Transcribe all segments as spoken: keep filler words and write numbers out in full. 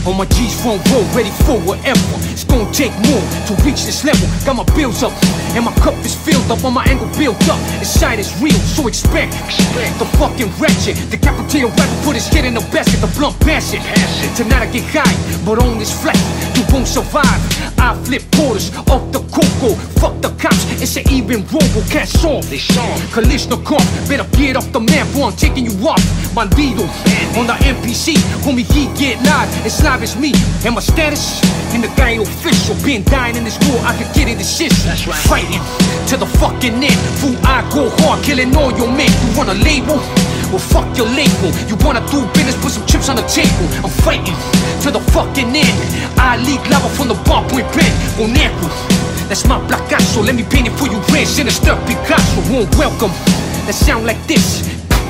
On my G's front row, ready for whatever. It's gonna take more to reach this level. Got my bills up, and my cup is filled up. On my angle built up, inside is real, so expect, expect the fucking wretched. The Decapitated rapper put his head in the basket. The blunt pass it. Tonight I get high, but on this flight you won't survive. I flip quarters off the cocoa. Fuck the cops, it's an even robo. Cash off, they saw Kalishnikov. Better get off the map, or I'm taking you off. Bandido, on the N P C, homie, he get live. It's live as me, and my status in the guy official. Been dying in this war, I could get in this shit. That's right. Fighting to the fucking end. Fool, I go hard, killing all your men. You want a label? Well, fuck your label. You wanna do business, put some chips on the table. I'm fighting to the fucking end. I leak lava from the ballpoint pen. Boneco, that's my Picasso. Let me paint it for you red. Sinister Picasso. Warm welcome, that sound like this.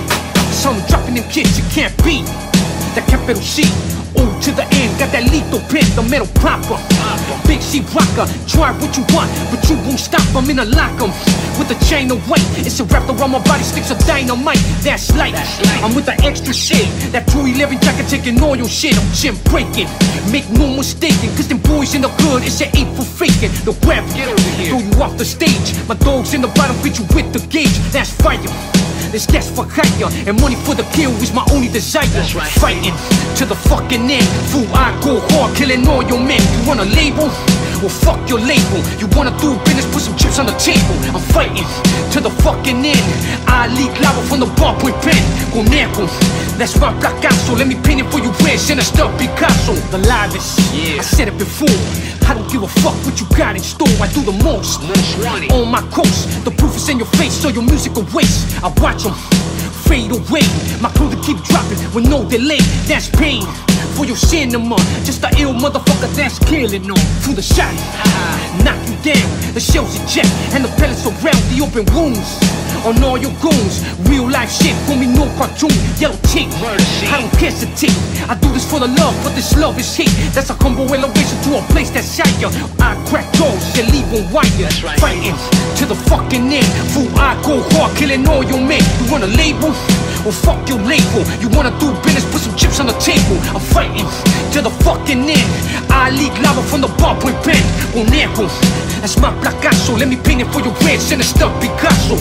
So I'm dropping them kids you can't beat. That capital C, O to the end. Got that lethal pen, the metal proper. Big C rocker, try what you want, but you won't stop. I'm in a lock 'em with a chain of weight. It's a wrap around my body, sticks of dynamite. That's light. I'm with the extra shit. That two eleven jacket taking all your shit. I'm gym breaking. Make no mistaking, cause them boys in the hood, it's an eight for faking. The web, throw you off the stage. My dogs in the bottom, beat you with the gauge. That's fire. This gas for hire, and money for the kill is my only desire. That's right. Fighting to the fucking end. Fool, I go hard, killing all your men. You want a label? Well, fuck your label. You wanna do business, put some chips on the table. I'm fighting to the fucking end. I leak lava from the ballpoint pen. Boneco, that's my Picasso. Let me paint it for you red. Sinister Picasso. The livest, yeah. I said it before. I don't give a fuck what you got in store. I do the most, most wanted. On my coast, the proof is in your face, so your music a waste. I watch them fade away. My crew to keep dropping with no delay. That's pain for your cinema. Just a ill motherfucker that's killing on. Through the shot, knock you down. The shells eject and the pellets around the open wounds. On all your goons, real life shit, homie, no cartoon. Yellow tape, I don't hesitate. I do this for the love, but this love is hate. That's a humble elevation to a place that's higher. I crack doors and leave on wire. That's right. Fighting to the fucking end. Fool, I go hard, killing all your men. You want a label? Well, fuck your label. You wanna do business, put some chips on the table. I'm fighting to the fucking end. I leak lava from the ballpoint pen. Boneco, that's my Picasso. Let me paint it for you red. Sinister Picasso.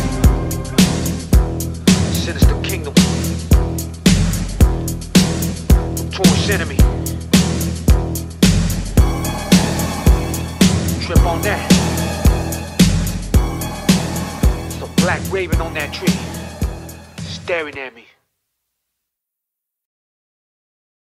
Sinister Kingdom. Torch enemy. Trip on that. It's a black raven on that tree, staring at me.